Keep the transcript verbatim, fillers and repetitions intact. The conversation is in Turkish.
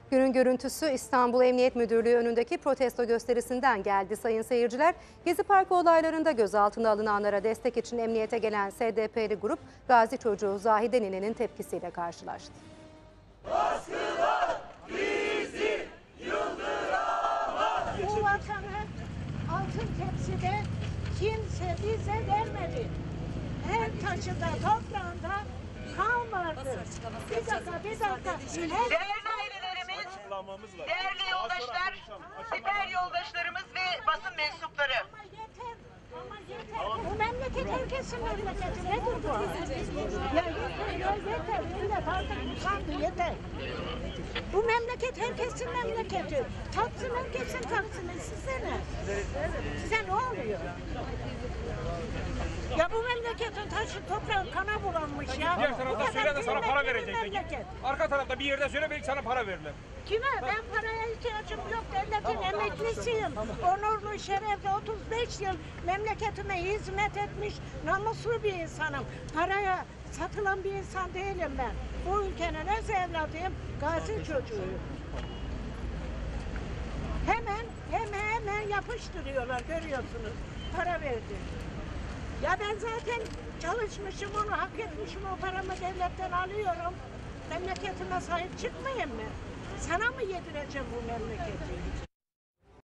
Günün görüntüsü İstanbul Emniyet Müdürlüğü önündeki protesto gösterisinden geldi sayın seyirciler. Gezi Parkı olaylarında gözaltına alınanlara destek için emniyete gelen S D P'li grup gazi çocuğu Zahide Nine'nin tepkisiyle karşılaştı. Baskılar bizi yıldıramaz. Bu vatanı altın tepside kimse bize vermedi. Her taşında, toprağında kan vardı. Bir dakika, bir dakika. Her... Değerli ailelerimiz, değerli yoldaşlar, siper yoldaşlarımız ve basın mensupları. Ama yeter, ama yeter. Bu memleket herkesin memleketi. Nedir bu? Ya yeter, ya yeter. Millet artık usandı, yeter. Bu memleket herkesin memleketi. Taksın herkesin taksını. Size ne? Size ne oluyor? Ya bu memleketin taşı toprağı kana bulanmış ya. Diğer tarafta söyle de sana para verecekler. Memleket. Arka tarafta bir yerde söyle belki sana para verirler. Kime? Ben paraya ihtiyacım yok. Devletin emeklisiyim. Onurlu, şerefli otuz beş yıl memleketime hizmet etmiş namuslu bir insanım. Paraya satılan bir insan değilim ben. Bu ülkenin öz evladıyım. Gazi çocuğuyum. Hemen, hemen, hemen yapıştırıyorlar görüyorsunuz. Para verdi. Ya ben zaten çalışmışım, onu hak etmişim, o paramı devletten alıyorum. Memleketime sahip çıkmayayım mı? Sana mı yedireceğim bu memleketi?